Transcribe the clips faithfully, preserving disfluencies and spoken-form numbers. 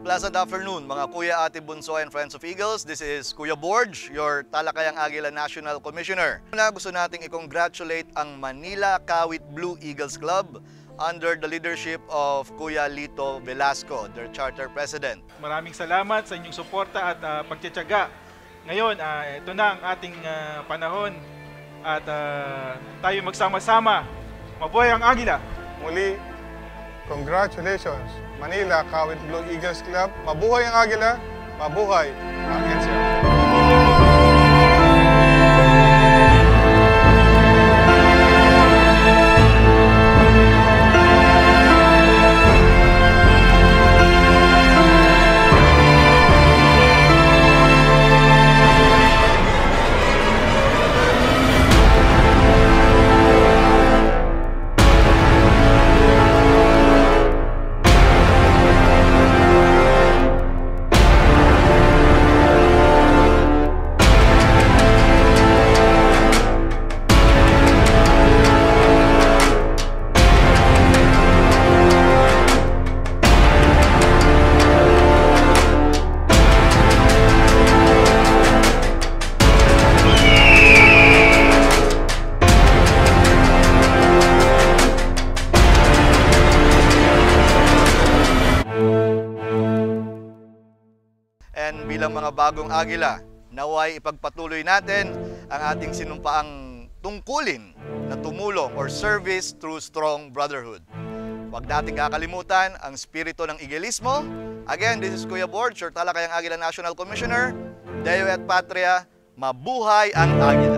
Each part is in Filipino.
Pleasant afternoon, mga kuya, ate, bunso, and friends of Eagles. This is Kuya Borge, your Talakayang Agila National Commissioner. Una, gusto nating i-congratulate ang Manila Kawit Blue Eagles Club under the leadership of Kuya Lito Velasco, their charter president. Maraming salamat sa inyong suporta at uh, pagtitiyaga. Ngayon, uh, ito na ang ating uh, panahon at uh, tayo magsama-sama. Mabuhay ang Agila! Muli, congratulations, Manila Kawit Blue Eagles Club. Mabuhay ang Agila, mabuhay ang N C R. And bilang mga bagong Agila, naway ipagpatuloy natin ang ating sinumpaang tungkulin na tumulong or service through strong brotherhood. Huwag nating kakalimutan ang spirito ng Igilismo. Again, this is Kuya Borge, your Talakayang Agila National Commissioner. Deo et Patria, mabuhay ang Agila!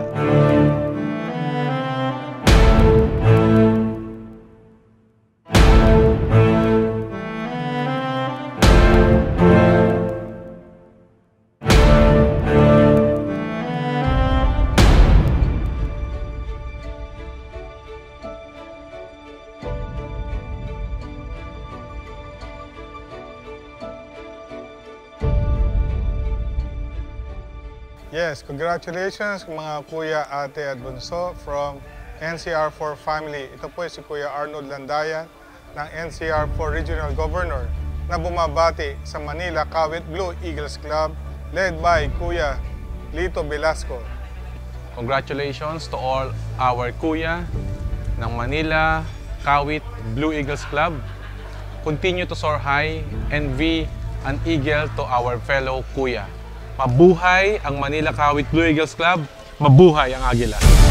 Yes, congratulations mga kuya, ate at bunso from N C R four family. Ito po si Kuya Arnold Landayan ng N C R four Regional Governor na bumabati sa Manila Kawit Blue Eagles Club led by Kuya Lito Velasco. Congratulations to all our kuya ng Manila Kawit Blue Eagles Club. Continue to soar high and be an eagle to our fellow kuya. Mabuhay ang Manila Kawit Blue Eagles Club, mabuhay ang Agila!